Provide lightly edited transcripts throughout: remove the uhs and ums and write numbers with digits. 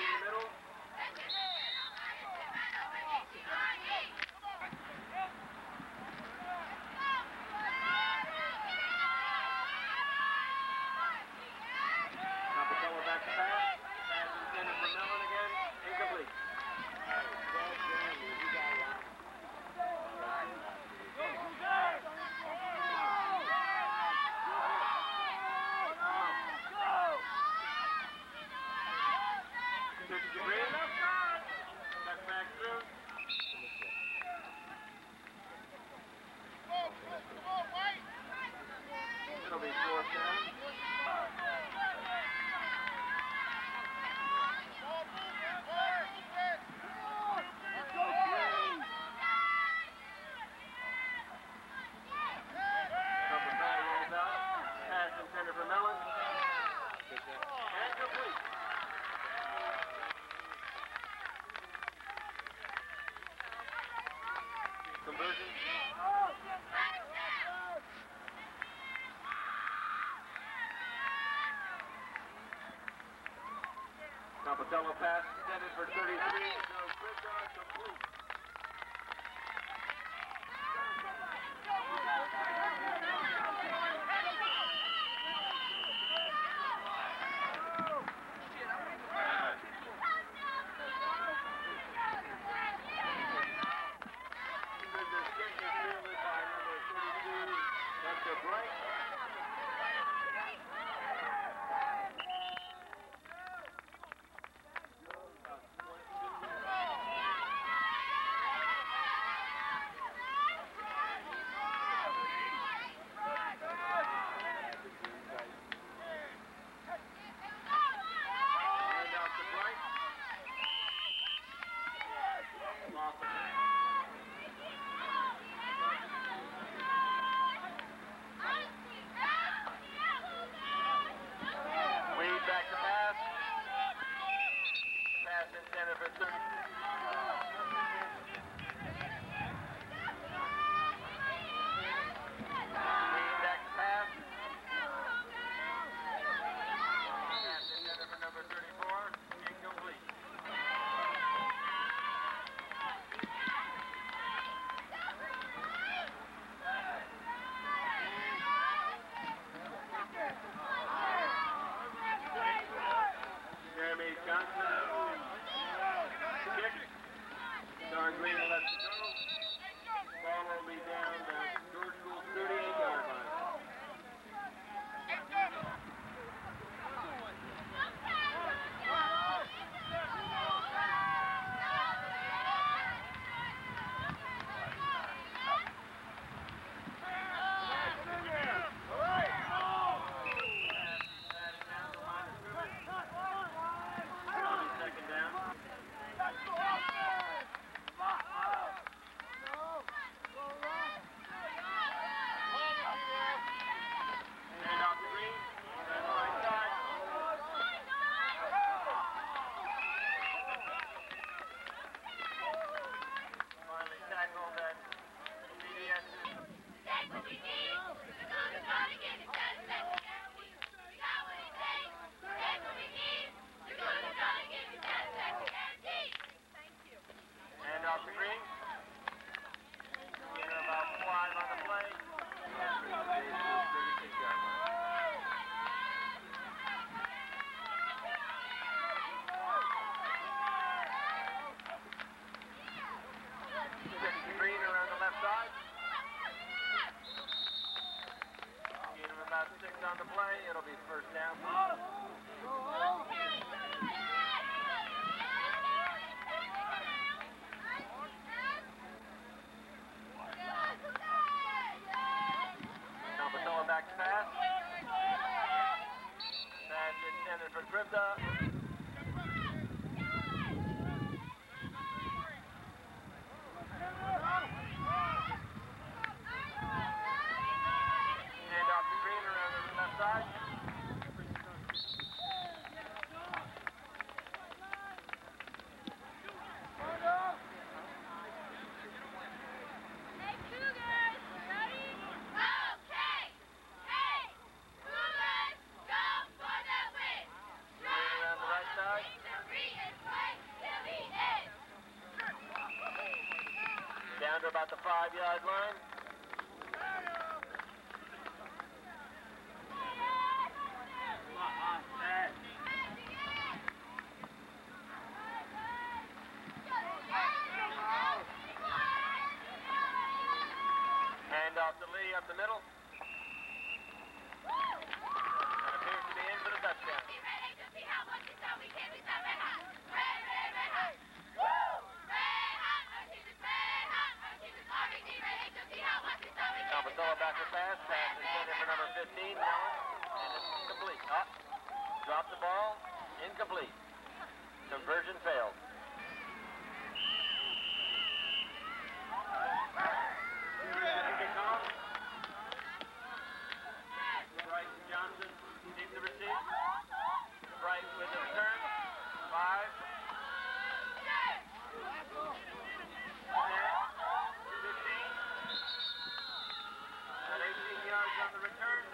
Capitello pass intended for 33. Complete. On the play, it'll be first down. Capitello back to pass. Pass intended for Kripta. Hand off to Green around the left side. about the 5-yard line. Hand off to Lee up the middle. That appears to be in for the touchdown. Capitola back to pass. Pass intended for number 15, Mellon. And it's complete. Up. Drop the ball. Incomplete. Conversion failed. Bright Johnson needs to receive. Bright with his turn. 5. 18 yards on the return.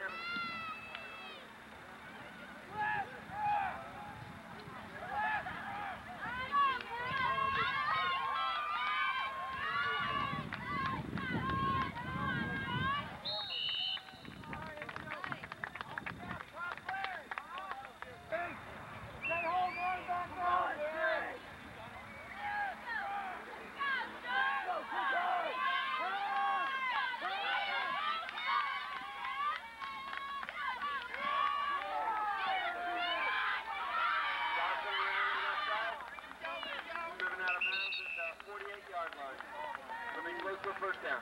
For first down.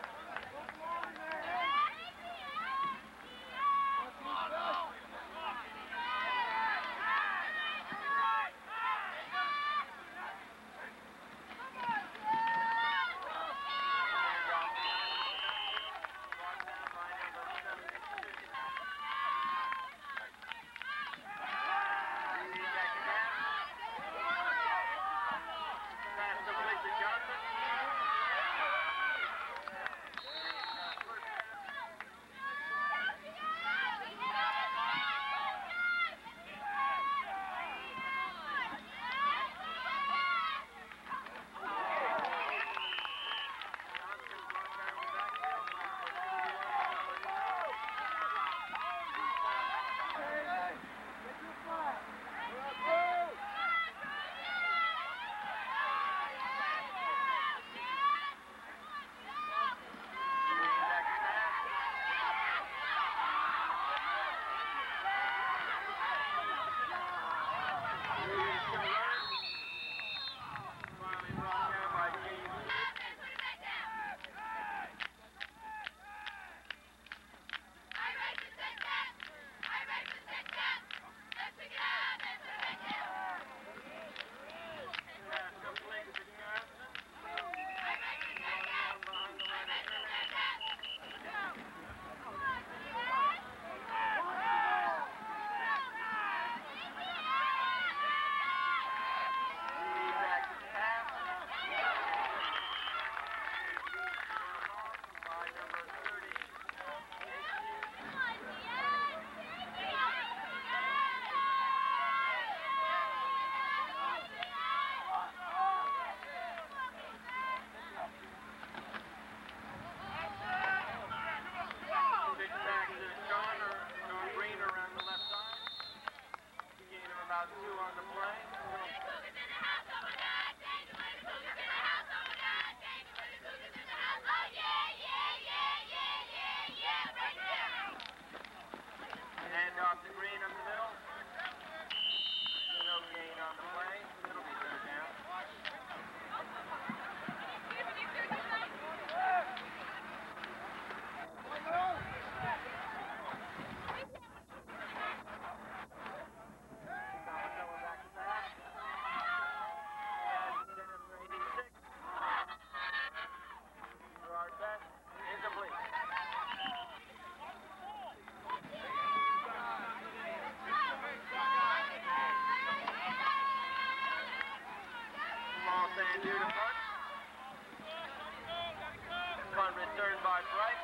Punt returned by Bright.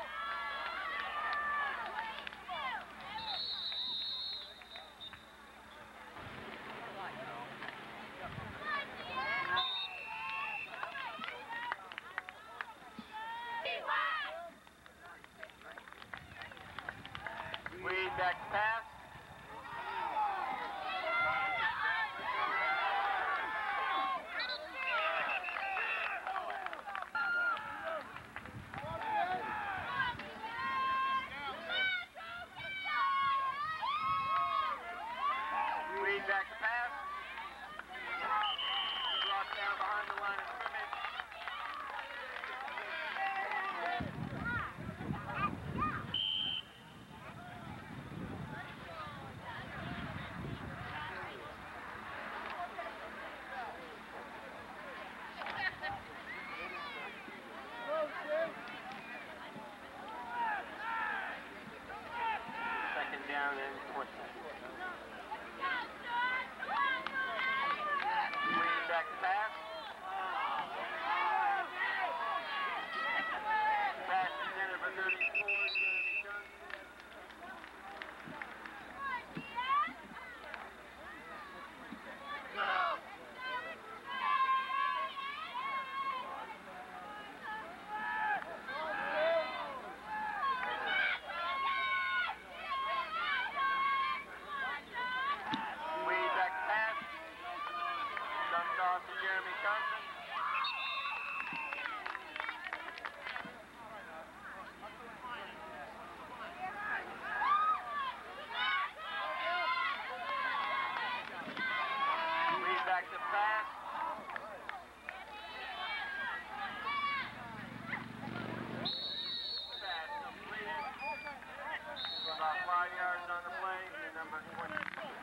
back to pass. Pass intended for 34, Jeremy Johnson. Jeremy Johnson. Read back to pass. Pass completed. About 5 yards on the play to number 20.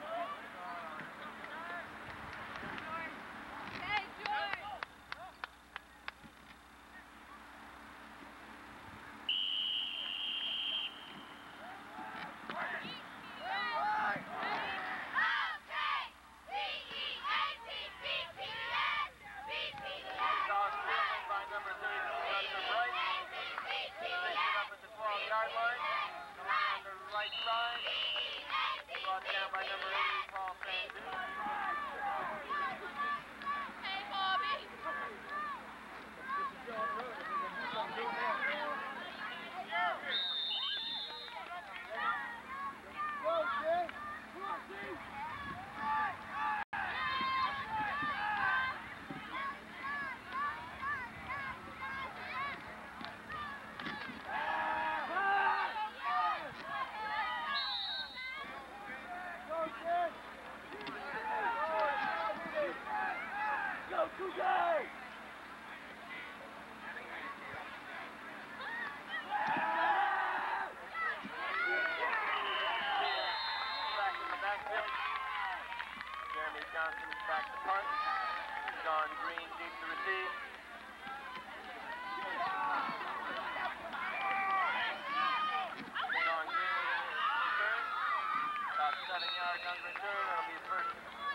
Jeremy Johnson back to punt. Sean Green deep to receive. Sean Green return. About 7 yards on the return. That'll be his first.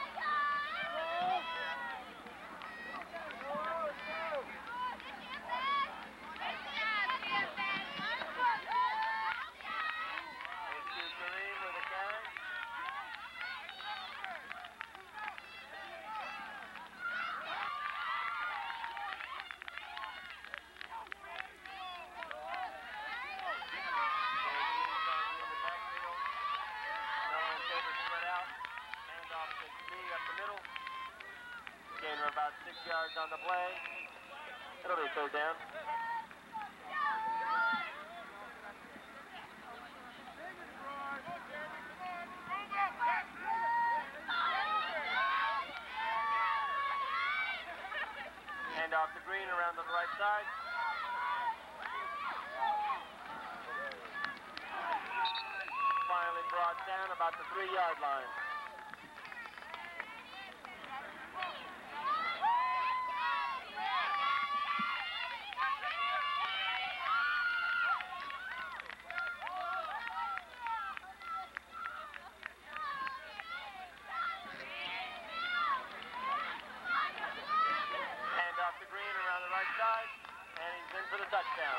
Gain of about 6 yards on the play. It'll be third down. Hand off to Green around the right side. Finally brought down about the 3-yard line. For the touchdown.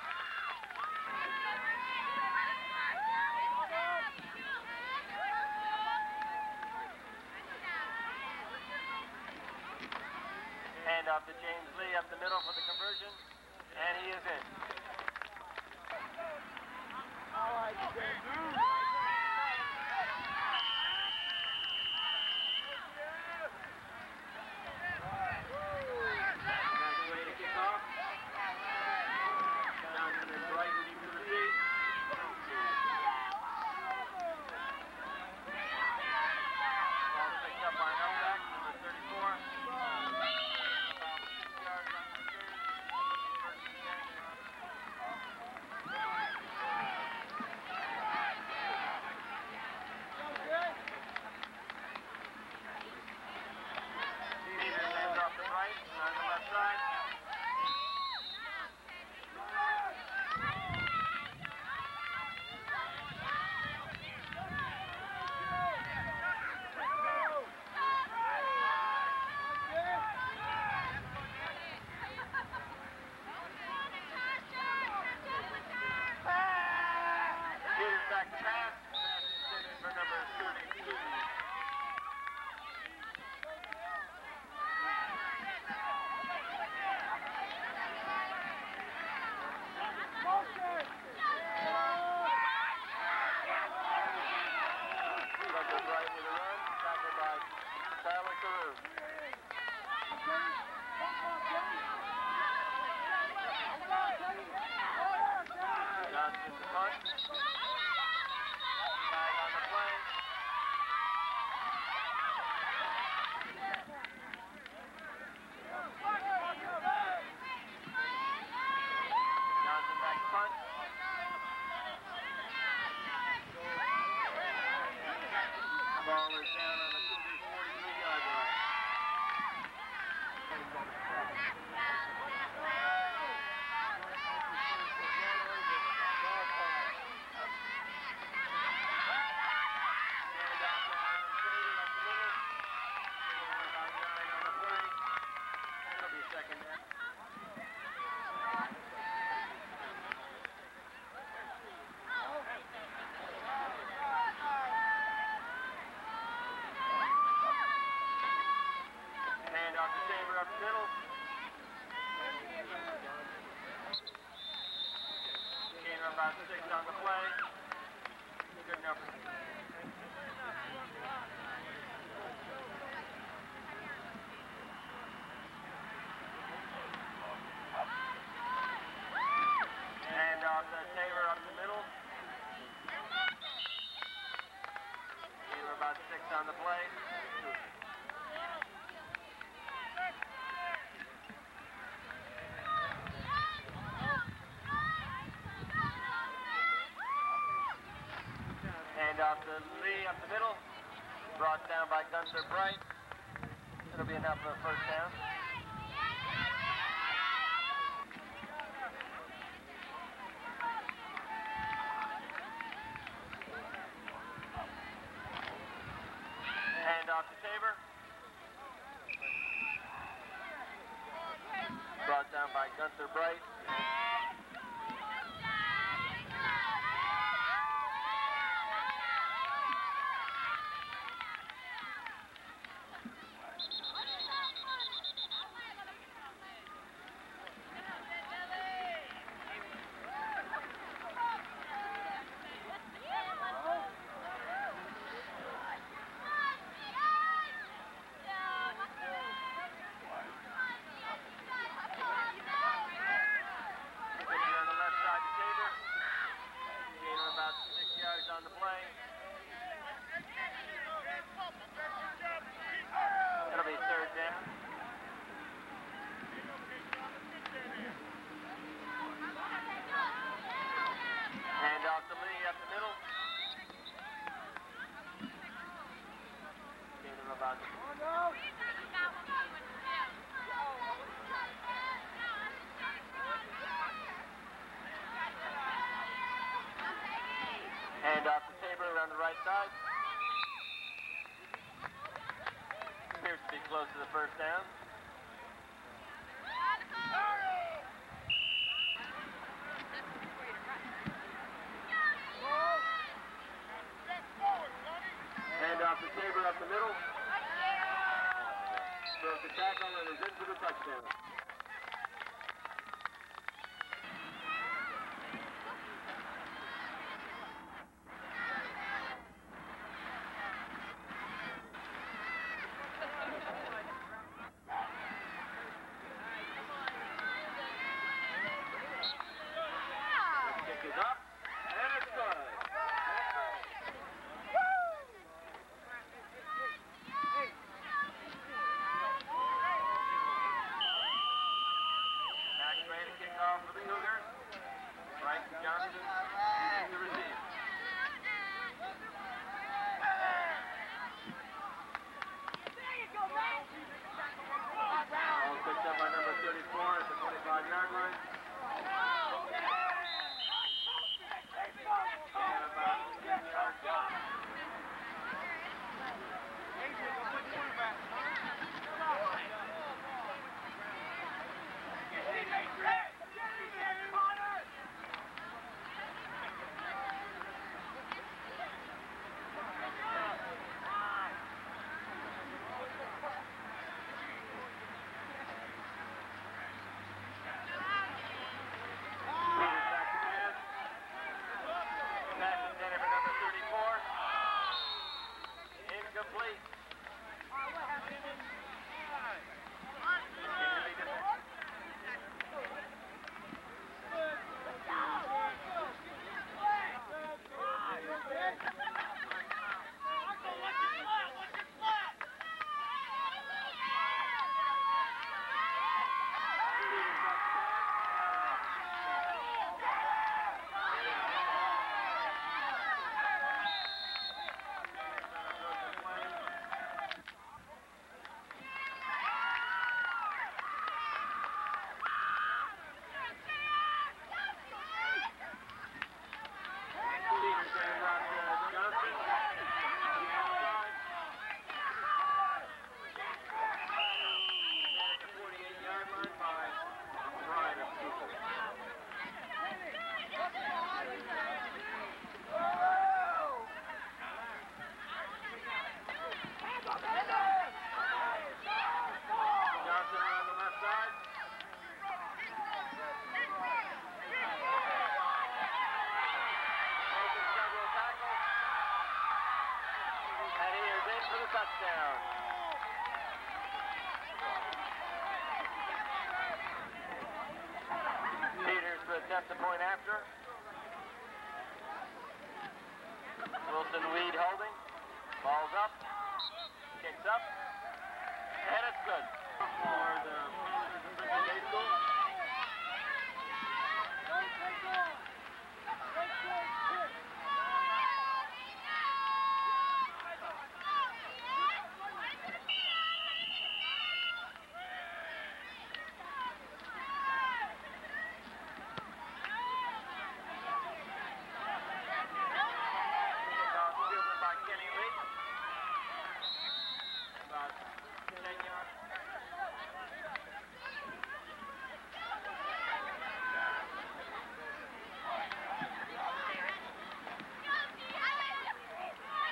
Hand off to James Lee up the middle for the conversion, and he is in. All right, off to Tabor up the middle. Gain of about 6 on the play. Good number. And off to Tabor up the middle. Gain of about 6 on the play. And off to Lee up the middle. Brought down by Gunther Bright. It'll be enough for a first down. And off to Tabor. Brought down by Gunther Bright. On the play. It'll be third down. Hand off to Lee up the middle. Gain of about Hand off to Tabor around the right side. Appears to be close to the first down. Hand off to Tabor up the middle. Throws the tackle and is in for the touchdown. Is up, and it's good. Max Ray to kick off for the Cougars. Frank Johnson using the receive. Ball picked up by number 34 at the 25-yard line. touchdown. Peters to attempt the point after. Wilson Weed holding. Ball's up. Kicks up. And it's good. For the high school.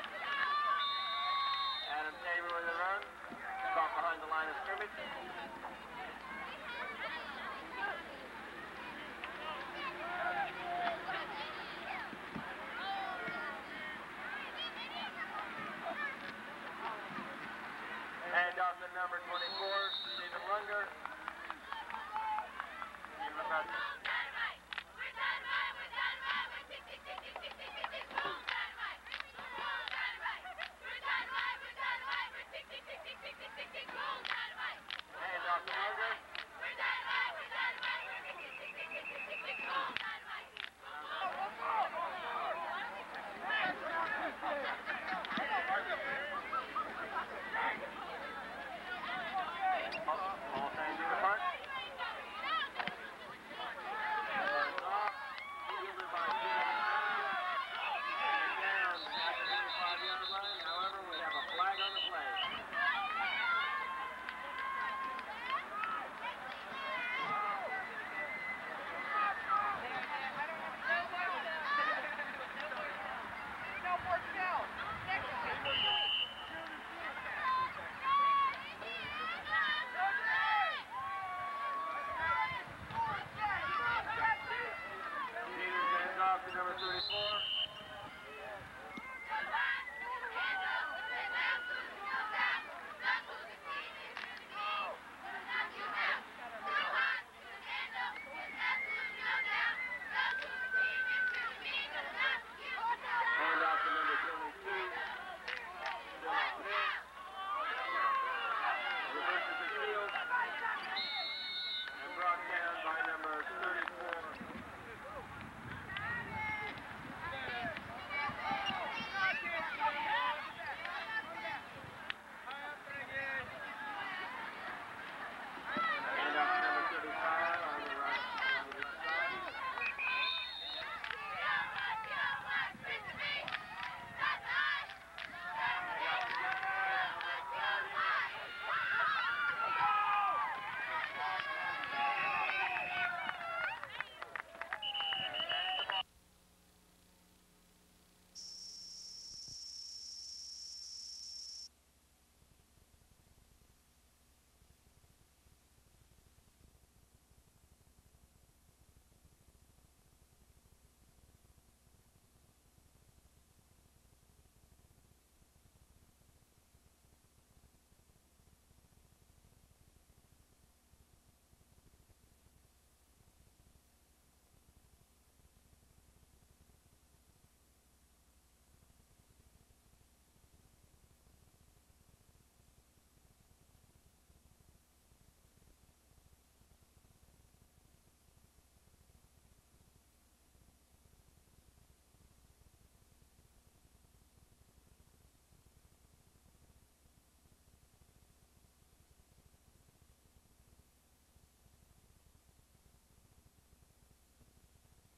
Adam Tabor with a run. Caught behind the line of scrimmage.